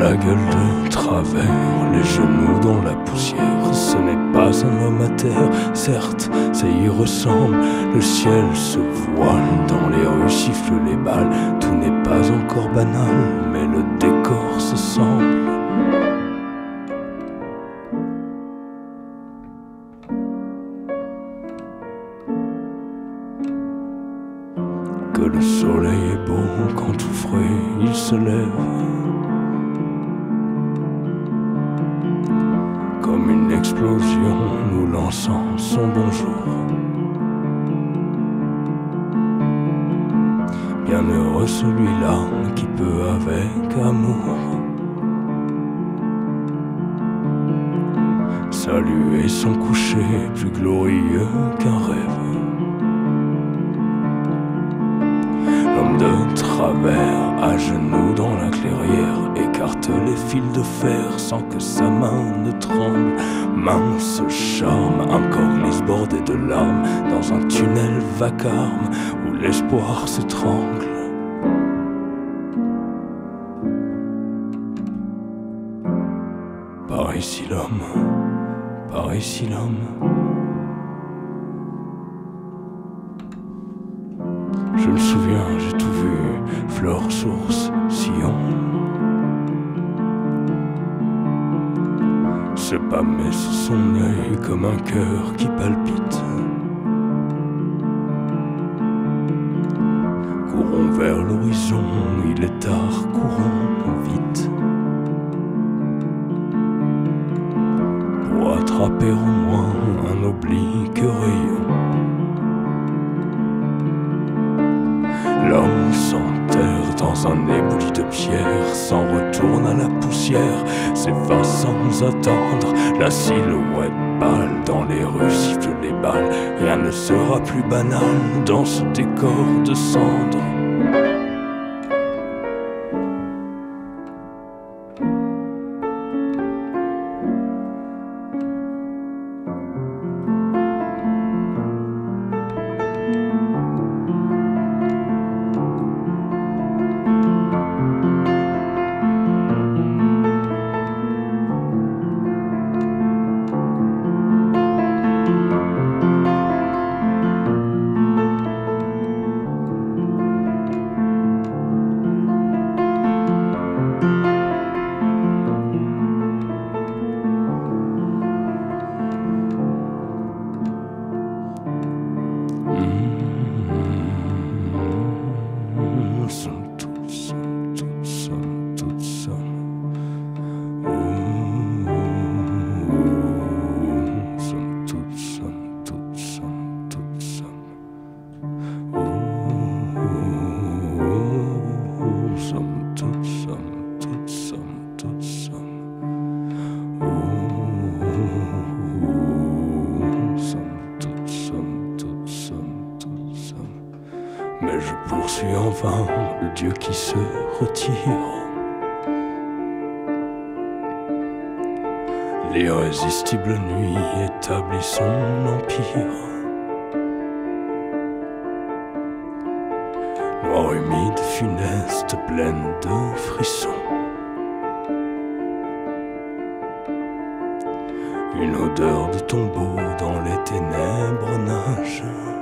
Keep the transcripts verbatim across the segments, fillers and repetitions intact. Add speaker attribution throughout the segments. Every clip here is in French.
Speaker 1: la gueule de travers, les genoux dans la poussière. Ce n'est pas un homme à terre, certes, ça y ressemble. Le ciel se voile, dans les rues sifflent les balles. Tout n'est pas encore banal, mais le décor se semble. Que le soleil est beau quand tout frais il se lève, comme une explosion nous lançant son bonjour. Bienheureux celui-là qui peut avec amour saluer son coucher plus glorieux qu'un rêve. L'homme de travers, à genoux dans la clairière, écarte les fils de fer sans que sa main ne tremble. Mince charme, un corps lisse bordé de larmes, dans un tunnel vacarme où l'espoir s'étrangle. Par ici l'homme, par ici l'homme. Je me souviens, j'ai tout vu, fleurs, sources, sillons. Se pâmer sous son œil comme un cœur qui palpite. Courons vers l'horizon, il est tard, courons vite. Pour attraper au moins un oblique rayon. L'homme s'enterre dans un éboulis de pierre, s'en retourne à la poussière, s'efface sans attendre. La silhouette pâle dans les rues siffle les balles. Rien ne sera plus banal dans ce décor de cendres. Mais je poursuis en vain le Dieu qui se retire. L'irrésistible nuit établit son empire. Noir humide, funeste, pleine de frissons. Une odeur de tombeau dans les ténèbres nage.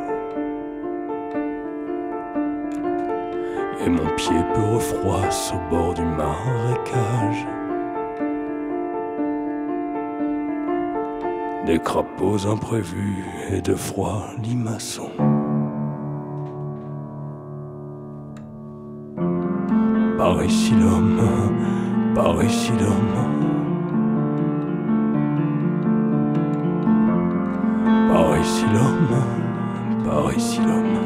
Speaker 1: Et mon pied peu refroisse au bord du marécage. Des crapauds imprévus et de froids limaçons. Par ici l'homme, par ici l'homme. Par ici l'homme, par ici l'homme.